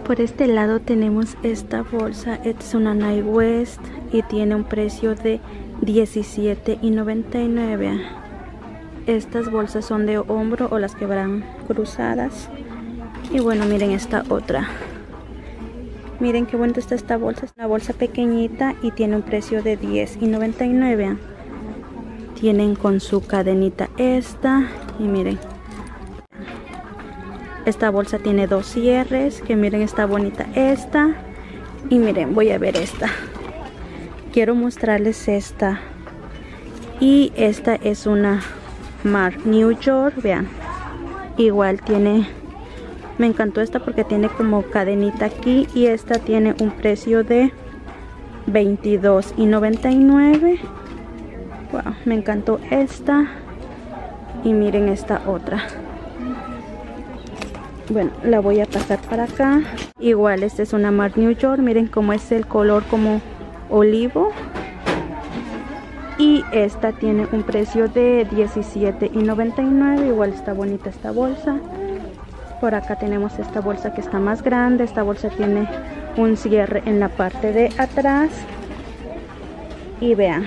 Por este lado tenemos esta bolsa. Esta es una Nike West y tiene un precio de $17.99. Estas bolsas son de hombro o las que van cruzadas. Y bueno, miren esta otra. Miren qué bonita está esta bolsa. Es una bolsa pequeñita y tiene un precio de $10.99. Tienen con su cadenita esta. Y miren. Esta bolsa tiene 2 cierres. Que miren, está bonita esta. Y miren, voy a ver esta. Quiero mostrarles esta. Y esta es una Marc New York. Vean. Igual tiene... Me encantó esta porque tiene como cadenita aquí. Y esta tiene un precio de $22.99. Wow, me encantó esta. Y miren esta otra. Bueno, la voy a pasar para acá. Igual esta es una Marc New York. Miren cómo es el color como olivo. Y esta tiene un precio de $17.99. Igual está bonita esta bolsa. Por acá tenemos esta bolsa que está más grande. Esta bolsa tiene un cierre en la parte de atrás. Y vean,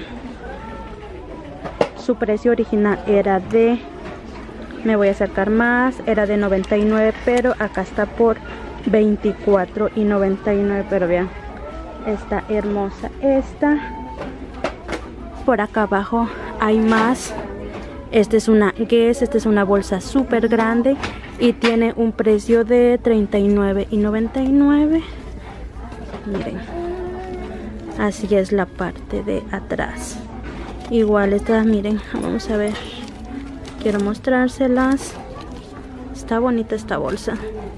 su precio original era de... Me voy a acercar más, era de $99, pero acá está por $24.99. Pero vean, está hermosa esta. Por acá abajo hay más. Esta es una Guess, esta es una bolsa súper grande y tiene un precio de $39.99. Miren, así es la parte de atrás. Igual esta, miren, vamos a ver. Quiero mostrárselas. Está bonita esta bolsa.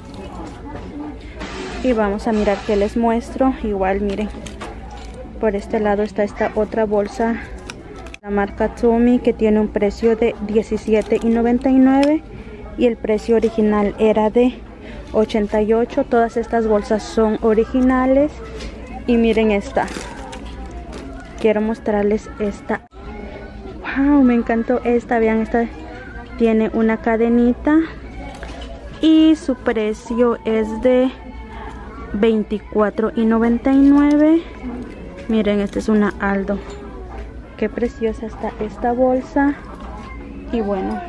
Y vamos a mirar qué les muestro. Igual miren, por este lado está esta otra bolsa, la marca Tommy, que tiene un precio de $17.99 y el precio original era de $88. Todas estas bolsas son originales. Y miren esta. Quiero mostrarles esta. Wow, me encantó esta. Vean, esta tiene una cadenita y su precio es de $24.99. Miren, esta es una Aldo. Qué preciosa está esta bolsa. Y bueno,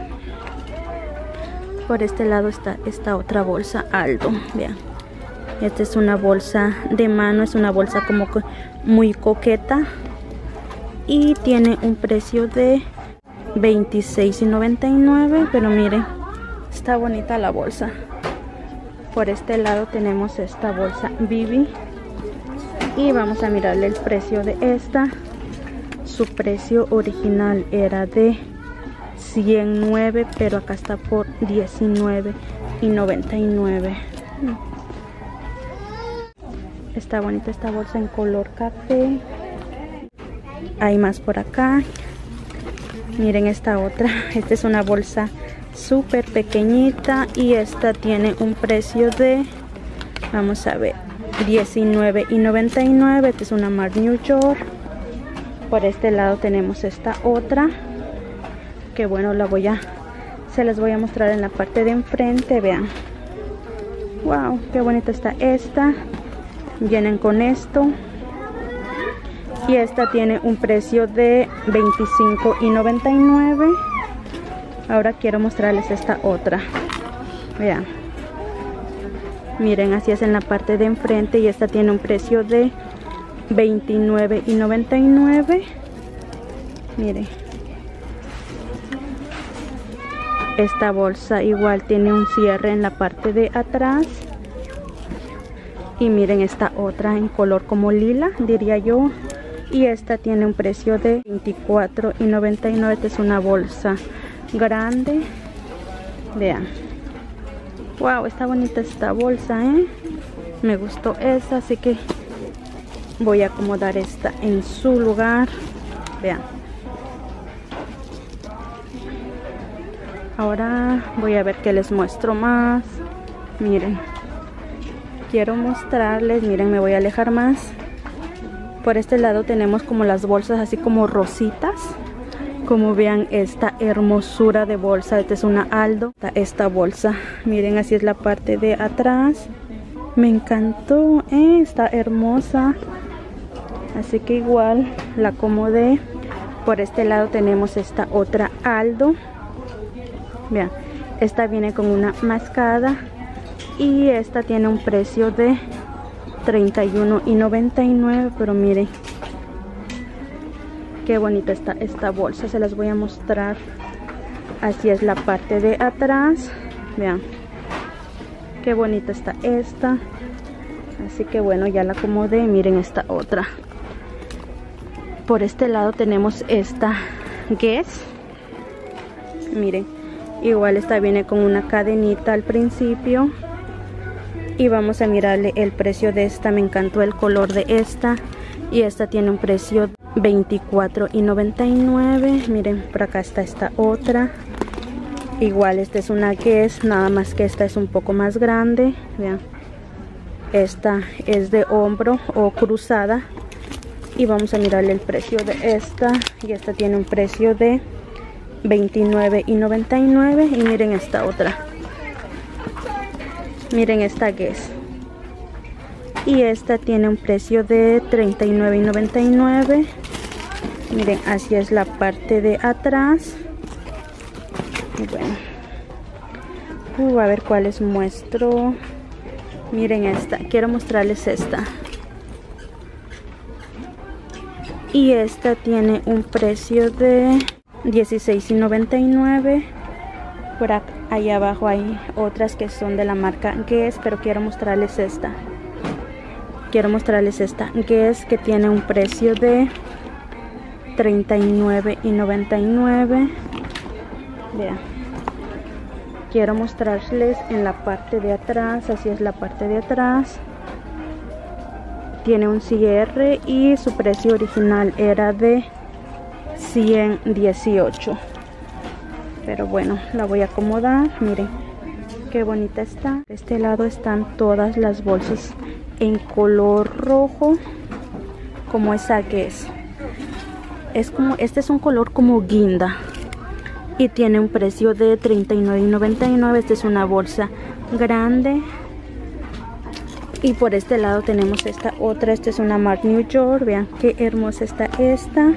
por este lado está esta otra bolsa Aldo. Vean, esta es una bolsa de mano. Es una bolsa como muy coqueta y tiene un precio de $26.99. Pero miren, está bonita la bolsa. Por este lado tenemos esta bolsa Bibi y vamos a mirarle el precio de esta. Su precio original era de $109, pero acá está por $19.99. Está bonita esta bolsa en color café. Hay más por acá. Miren esta otra. Esta es una bolsa súper pequeñita y esta tiene un precio de, vamos a ver, $19.99. Esta es una Marc New York. Por este lado tenemos esta otra, que bueno, se las voy a mostrar en la parte de enfrente. Vean, wow, qué bonita está esta. Vienen con esto. Y esta tiene un precio de $25.99. Ahora quiero mostrarles esta otra. Vean. Miren, así es en la parte de enfrente. Y esta tiene un precio de $29.99. Miren. Esta bolsa igual tiene un cierre en la parte de atrás. Y miren esta otra en color como lila, diría yo. Y esta tiene un precio de $24.99. Esta es una bolsa grande. Vean. Wow, está bonita esta bolsa, me gustó esa, así que voy a acomodar esta en su lugar. Vean. Ahora voy a ver qué les muestro más. Miren. Quiero mostrarles, miren, me voy a alejar más. Por este lado tenemos como las bolsas así como rositas. Como vean esta hermosura de bolsa. Esta es una Aldo. Esta bolsa, miren, así es la parte de atrás. Me encantó, está hermosa. Así que igual la acomodé. Por este lado tenemos esta otra Aldo. Vean, esta viene con una mascada y esta tiene un precio de $31.99, pero miren qué bonita está esta bolsa. Se las voy a mostrar. Así es la parte de atrás. Vean qué bonita está esta. Así que bueno, ya la acomodé. Miren esta otra. Por este lado tenemos esta Guess. Miren, igual esta viene con una cadenita al principio. Y vamos a mirarle el precio de esta. Me encantó el color de esta. Y esta tiene un precio de $24.99. Miren, por acá está esta otra. Igual esta es una Guess, nada más que esta es un poco más grande. Vean, esta es de hombro o cruzada. Y vamos a mirarle el precio de esta. Y esta tiene un precio de $29.99. Y miren esta otra. Miren esta Guess. Y esta tiene un precio de $39.99. Miren, así es la parte de atrás. Y bueno, a ver cuáles muestro. Miren esta, quiero mostrarles esta. Y esta tiene un precio de $16.99. Por acá, ahí abajo hay otras que son de la marca Guess, pero quiero mostrarles esta. Guess, que tiene un precio de $39.99. Vean, quiero mostrarles en la parte de atrás. Así es la parte de atrás. Tiene un cierre y su precio original era de $118. Pero bueno, la voy a acomodar. Miren qué bonita está. De este lado están todas las bolsas en color rojo, como esa Guess. Es como, este es un color como guinda y tiene un precio de $39.99. Esta es una bolsa grande. Y por este lado tenemos esta otra. Esta es una Marc New York. Vean qué hermosa está esta.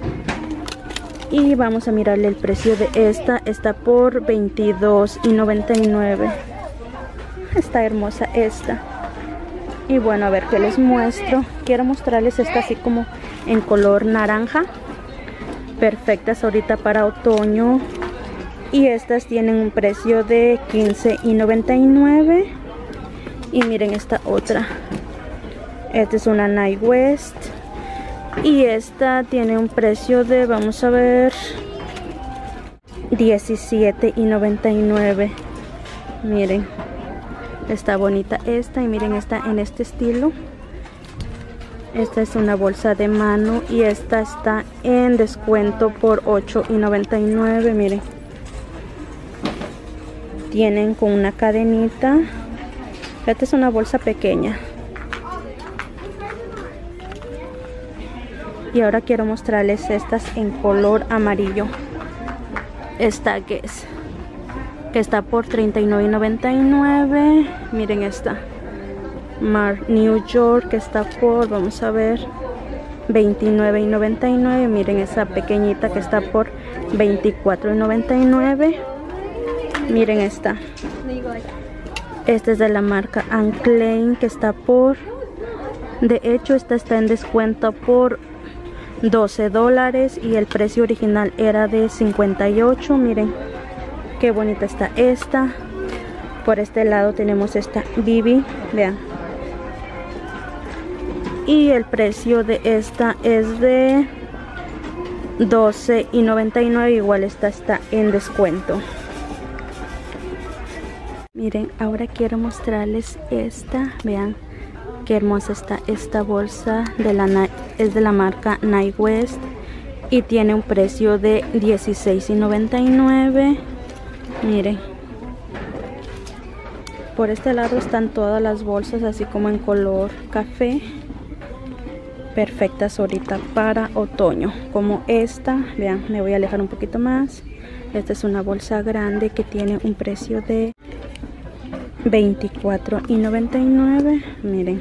Y vamos a mirarle el precio de esta. Está por $22.99. Está hermosa esta. Y bueno, a ver qué les muestro. Quiero mostrarles esta así como en color naranja. Perfectas ahorita para otoño. Y estas tienen un precio de $15.99. Y miren esta otra. Esta es una Night West. Y esta tiene un precio de, vamos a ver, $17.99. Miren, está bonita esta. Y miren esta en este estilo. Esta es una bolsa de mano y esta está en descuento por $8.99. Miren, tienen con una cadenita. Esta es una bolsa pequeña. Y ahora quiero mostrarles estas en color amarillo. Esta Guess, que está por $39.99. Miren esta Marc New York, que está por, vamos a ver, $29.99. Miren esa pequeñita que está por $24.99. Miren esta. Esta es de la marca Anne Klein, que está por, de hecho esta está en descuento por $12 y el precio original era de $58. Miren qué bonita está esta. Por este lado tenemos esta Bibi. Vean, y el precio de esta es de $12.99. igual esta está en descuento. Miren, ahora quiero mostrarles esta. Vean qué hermosa está esta bolsa. Es de la marca Night West y tiene un precio de $16.99. Miren, por este lado están todas las bolsas así como en color café. Perfectas ahorita para otoño, como esta. Vean, me voy a alejar un poquito más. Esta es una bolsa grande que tiene un precio de $24.99. Miren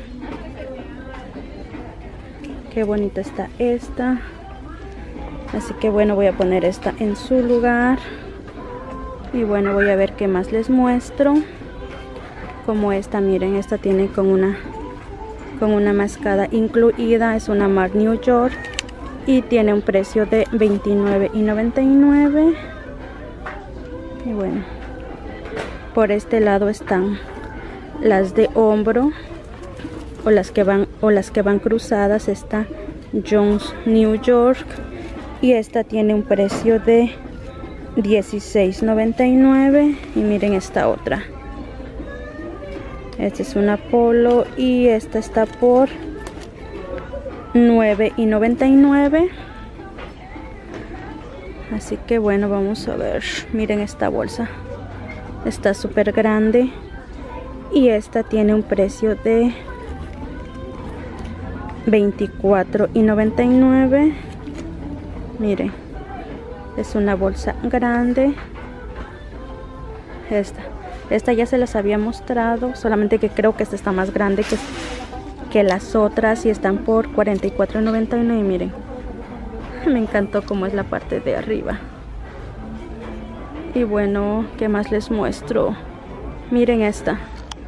qué bonita está esta. Así que bueno, voy a poner esta en su lugar. Y bueno, voy a ver qué más les muestro. Como esta, miren, esta tiene con una mascada incluida. Es una Marc New York y tiene un precio de $29.99. Y bueno, por este lado están las de hombro o las que van cruzadas. Está Jones New York y esta tiene un precio de $16.99. Y miren esta otra. Esta es una polo y esta está por $9.99. Así que bueno, vamos a ver. Miren esta bolsa. Está súper grande. Y esta tiene un precio de $24.99. Miren. Es una bolsa grande. Esta ya se las había mostrado. Solamente que creo que esta está más grande que las otras. Y están por $44.99. Y miren. Me encantó cómo es la parte de arriba. Y bueno, ¿qué más les muestro? Miren esta.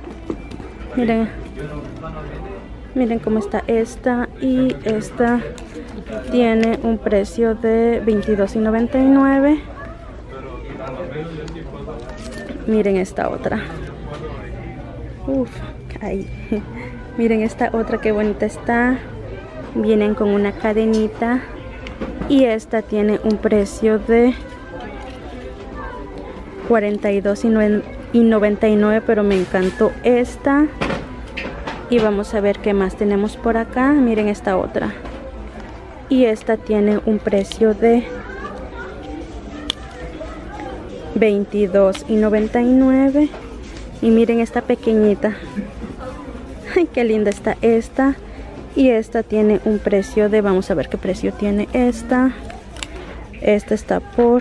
Miren cómo está esta. Y esta tiene un precio de $22.99. Miren esta otra. Ahí. Miren esta otra, qué bonita está. Vienen con una cadenita. Y esta tiene un precio de $42.99, pero me encantó esta. Y vamos a ver qué más tenemos por acá. Miren esta otra. Y esta tiene un precio de $22.99. Y miren esta pequeñita. Ay, qué linda está esta. Y esta tiene un precio de, vamos a ver qué precio tiene esta. Esta está por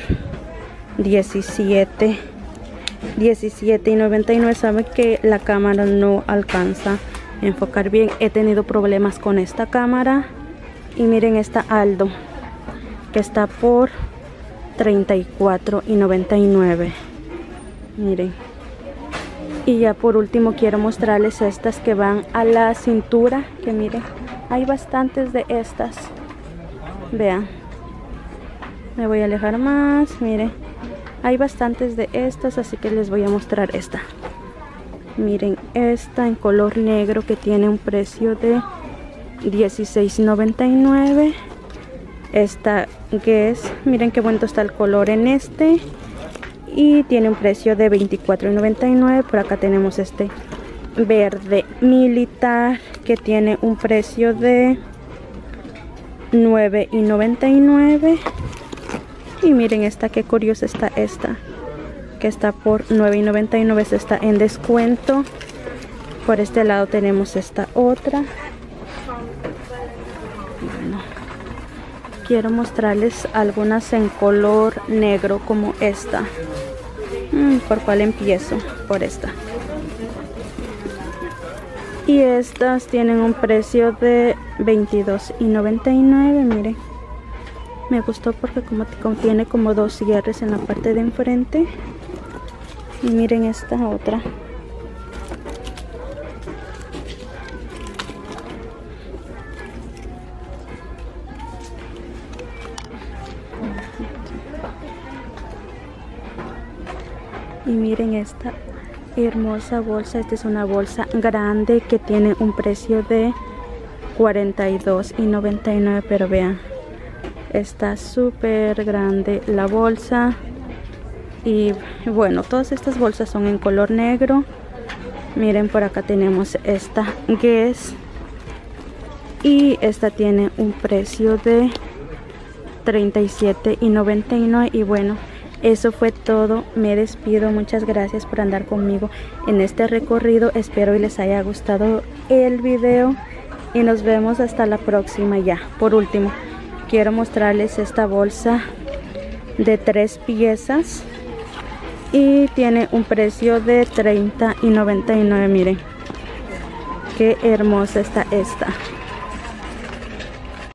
$17.99. Saben que la cámara no alcanza a enfocar bien. He tenido problemas con esta cámara. Y miren esta Aldo, que está por $34.99. Miren. Y ya por último quiero mostrarles estas que van a la cintura. Que miren, hay bastantes de estas. Vean. Me voy a alejar más. Miren, hay bastantes de estas, así que les voy a mostrar esta. Miren esta en color negro, que tiene un precio de $16.99. Esta Guess, miren qué bonito está el color en este. Y tiene un precio de $24.99. Por acá tenemos este verde militar, que tiene un precio de $9.99. Y miren esta, qué curiosa está esta, que está por $9.99. Esta está en descuento. Por este lado tenemos esta otra. Bueno, quiero mostrarles algunas en color negro, como esta. ¿Por cuál empiezo? Por esta. Y estas tienen un precio de $22.99. Miren, me gustó porque como contiene como dos cierres en la parte de enfrente. Y miren esta otra. Y miren esta hermosa bolsa. Esta es una bolsa grande que tiene un precio de $42.99. Pero vean, está súper grande la bolsa. Y bueno, todas estas bolsas son en color negro. Miren, por acá tenemos esta Guess. Y esta tiene un precio de $37.99. Y bueno, eso fue todo. Me despido. Muchas gracias por andar conmigo en este recorrido. Espero y les haya gustado el video. Y nos vemos hasta la próxima. Ya, por último, quiero mostrarles esta bolsa de 3 piezas. y tiene un precio de $30.99. Miren qué hermosa está esta.